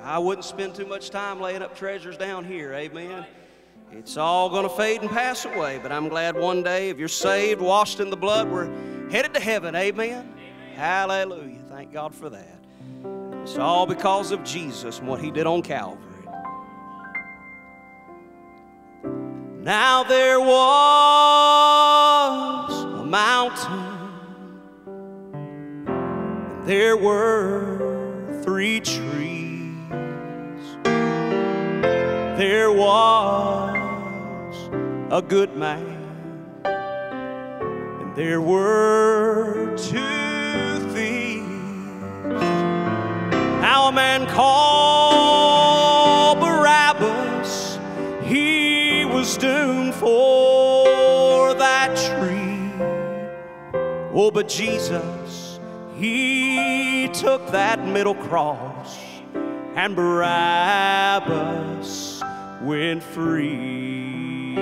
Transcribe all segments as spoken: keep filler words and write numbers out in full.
I wouldn't spend too much time laying up treasures down here, amen. It's all going to fade and pass away, but I'm glad one day if you're saved, washed in the blood, we're headed to heaven, amen. Hallelujah. Thank God for that. It's all because of Jesus and what He did on Calvary. Now there was a mountain, and there were three trees. There was a good man, and there were two thieves. Now a man called Barabbas, he was doomed for that tree. Oh, but Jesus, He took that middle cross, and Barabbas went free.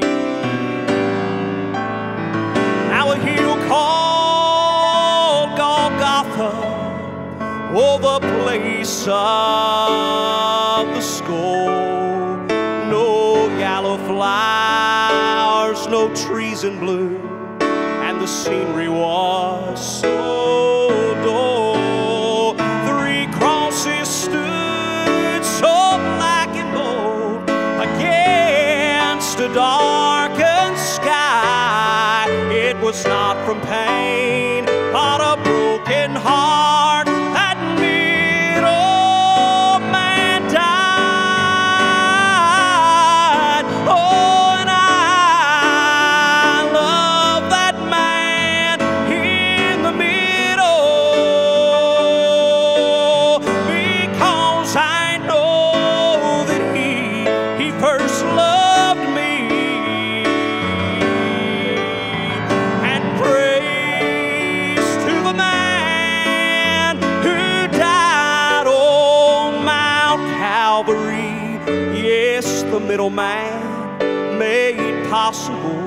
Now a hill called Golgotha, oh, the place of the skull. No yellow flowers, no trees in bloom, and the scenery was so dull. Three crosses stood so black and bold against a darkened sky. It was not from pain, but a broken heart that middle man died. Oh, and I love that man in the middle, because I know that he, he first loved me. And praise to the man who died on Mount Calvary. Yes, the middleman made possible